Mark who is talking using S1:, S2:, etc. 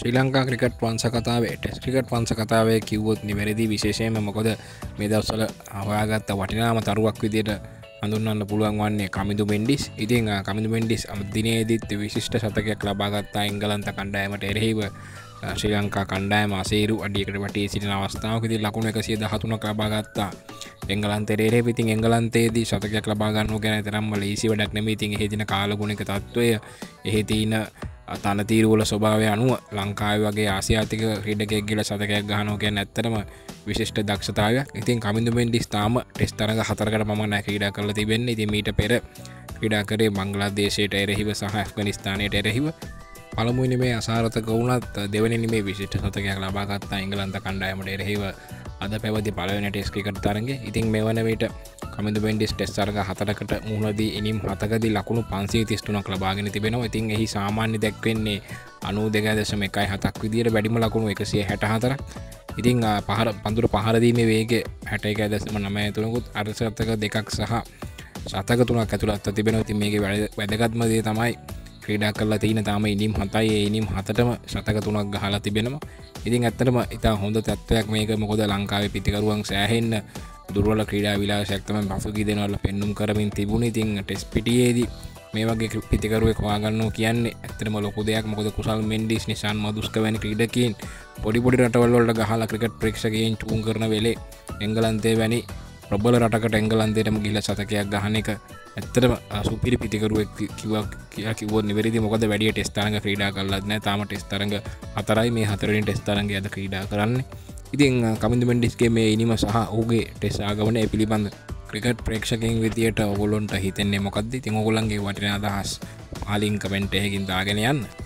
S1: ශ්‍රී Lanka cricket වංශ කතාවේ test cricket වංශ කතාවේ කිව්වොත් නිවැරදි විශේෂයෙන්ම මොකද මේ දවස්වල හොයාගත්ත වටිනාම තරුවක් විදියට හඳුන්වන්න පුළුවන් වන්නේ කමිඳු මෙන්ඩිස්. ඉතින් කමිඳු මෙන්ඩිස් දිනේදීත් විශිෂ්ට શතකයක් ලබා ගත්තා එංගලන්ත කණ්ඩායමට එරෙහිව ශ්‍රී ලංකා කණ්ඩායම අසීරු අඩියකට වටේ සිටින අවස්ථාවකදී ලකුණු 113ක් ලබා ගත්තා. එංගලන්තයේ එරෙහිව ඉතින් එංගලන්තයේදී શතකයක් ලබා ගන්නව ගැන තරම්ම ලීසි වැඩක් නෙමෙයි. ඉතින් එහි දින කාලගුණික තත්වය එහි තියෙන තනතීරුවල ස්වභාවය අනුව ලංකාවේ වගේ ආසියාතික ක්‍රීඩකයෙක් ගිහලා શතකයක් ගහනවා කියන්නේ ඇත්තටම විශිෂ්ට දක්ෂතාවයක්. ඉතින් කමිඳු මෙන්ඩිස් තාම ටෙස්ට් තරඟ 4කට පමණ ක්‍රීඩා කරලා තිබෙන්නේ. ඉතින් මීට පෙර ක්‍රීඩා කරේ බංග්ලාදේශයට එරෙහිව සහ ඇෆ්ගනිස්තානයට එරෙහිව. පළමුවෙනි නිමේ අසාර්ථක වුණත් දෙවෙනි නිමේ විශිෂ්ට શතකයක් ලබා ගත්තා එංගලන්ත කණ්ඩායමට එරෙහිව අද පැවති පළවෙනි ටෙස්ට් ක්‍රිකට් තරඟේ. ඉතින් මේ වන විට කමිඳු මෙන්ඩිස් ටෙස්ට් තරඟ 4කට මුහුණ දී ඉනිම් 7කදී ලකුණු 533ක් ලබාගෙන තිබෙනවා. ඉතින් එහි සාමාන්‍ය දැක්වෙන්නේ 92.17ක් විදියට වැඩිම ලකුණු 164ක්. ඉතින් පන්දුර පහර දීමේ වේගය 61.93කුත් අර්ධශතක දෙකක් සහ ශතක 3ක් ඇතුළත්ව තිබෙනවා. ඉතින් මේකේ වැදගත්ම දේ තමයි ක්‍රීඩා කරලා තියෙන තාම ඉනිම් 7යි. ඒ ඉනිම් 7ටම ශතක 3ක් ගහලා තිබෙනවා. ඉතින් ඇත්තටම ඉතා හොඳ තත්ත්වයක් මේක. මොකද ලංකාවේ පිටිකරුවන් සෑහෙන්න දුර්වල ක්‍රීඩා විලාසයක් තමයි පසුගිය දිනවල පෙන්눔 කරමින් තිබුණේ. ඉතින් ටෙස්ට් පිටියේදී මේ වගේ පිටිකරුවෙක් හොයාගන්නවා කියන්නේ ඇත්තටම ලොකු දෙයක්. මොකද කුසල් මෙන්ඩිස්, නිෂාන් මදුස්ක වැනි ක්‍රීඩකයන් පොඩි රටවල් වලට ගහලා ක්‍රිකට් ප්‍රේක්ෂකයන් චූන් කරන වෙලේ එංගලන්තයේ වැනි ප්‍රබල රටකට එංගලන්තයටම ගිහිල්ලා શතකයක් ගහන එක ඇත්තටම සුපිරි පිටිකරුවෙක් කියලා කිව්වොත් නිවැරදි. මොකද වැඩි ටෙස්ට් තරඟ ක්‍රීඩා කරලත් නැහැ. තාම ටෙස්ට් තරඟ 4යි. මේ 4වෙනි ටෙස්ට් තරඟය අද ක්‍රීඩා කරන්නේ. ඉතින් කමිඳු මෙන්ඩිස්ගේ මේ ඉනිම සහ ඔහුගේ ටෙස්ට් ආගමනය පිළිබඳ ක්‍රිකට් ප්‍රේක්ෂකයන් විදියට ඔයගොල්ලන්ට හිතෙන්නේ මොකද්ද? ඉතින් ඔයගොල්ලන්ගේ වටිනා අදහස් ආලින් කමෙන්ට් එකකින් දාගෙන යන්න.